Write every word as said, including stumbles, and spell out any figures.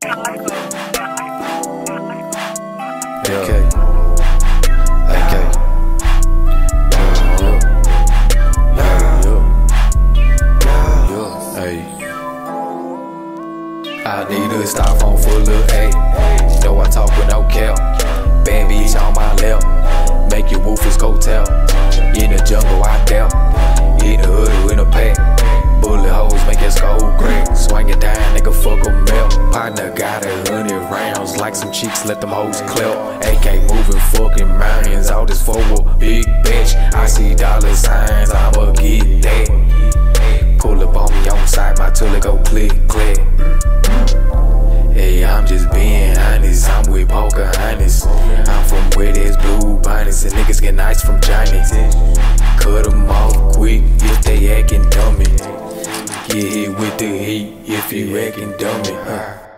Okay. Okay. I need a styrofoam full of A. You know I talk with no cap. Bad bitch on my lap. Make your woofers go tell. In the jungle I doubt. In the hood in a pack. Bullet holes make your skull crack. Swing it down, nigga, fuck a melt. Partner got a hundred rounds. Like some cheeks, let them hoes clap. A K moving fucking mountains. All this for a big bitch. I see dollar signs, I'ma get that. Pull up on me on side, my tool go click, click. Hey, I'm just being honest, I'm with Pocahontas. I'm from where there's blue bonnets and niggas get nice from Johnny. Cut them off quick if they acting dummy. Get hit with the heat if you acting dummy.